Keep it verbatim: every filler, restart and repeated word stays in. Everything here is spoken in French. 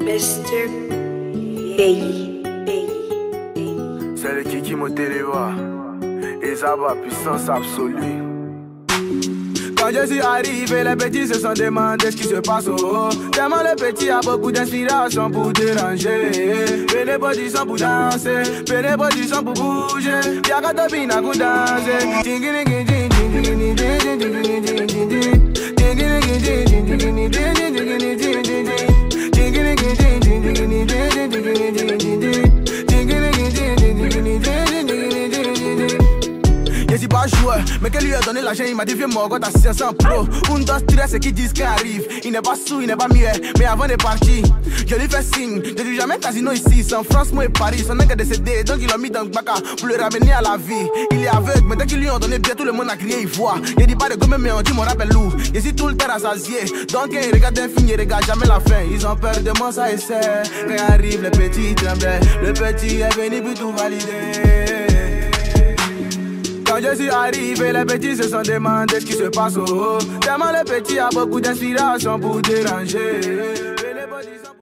mister Hey, hey, hey. C'est le Kiki Moteleva. Et ça va, puissance absolue. Quand je suis arrivé, les petits se sont demandé ce qui se passe au haut. Tellement les petits a beaucoup d'inspiration pour déranger. Fais les positions pour danser, fais les positions pour bouger. Y'a qu'à te bina pour danser. Je suis pas joueur, mais qu'elle lui a donné l'argent, il m'a dit viens moi quand t'as cinq cents pro. Un, deux, trois, c'est qui disent qu'il arrive. Il n'est pas sous, il n'est pas mieux, mais avant de partir, je lui fais signe. Je dis jamais casino ici, c'est en France, moi et Paris. Son mec est décédé, donc il l'a mis dans le bac pour le ramener à la vie. Il est aveugle, mais dès qu'ils lui ont donné bien, tout le monde a crié, il voit. Il dit pas de gomme, mais on dit mon rappel lourd. Je suis tout le temps rassasié, donc il regarde un film, il regarde jamais la fin. Ils ont peur de moi, ça essaie. Quand arrive le petit tremblait, le petit est venu pour tout valider. Quand je suis arrivé, les petits se sont demandé ce qui se passe au haut. Tellement les petits a beaucoup d'inspiration pour déranger.